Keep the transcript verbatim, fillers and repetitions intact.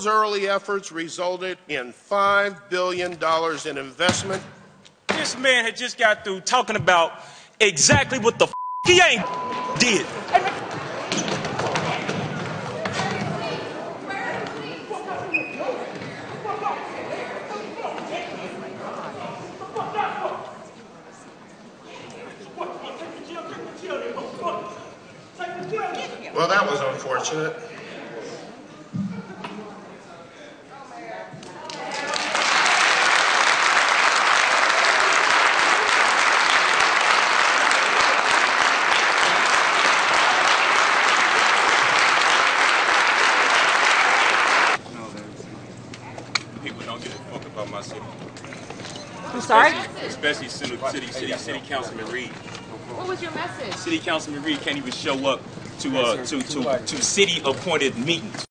those early efforts resulted in five billion dollars in investment. This man had just got through talking about exactly what the f he ain't did. Well, that was unfortunate. People don't give a fuck about my city. I'm sorry? Especially city, city, city, city Councilman Reed. What was your message? City Councilman Reed can't even show up to uh to to to city appointed meetings.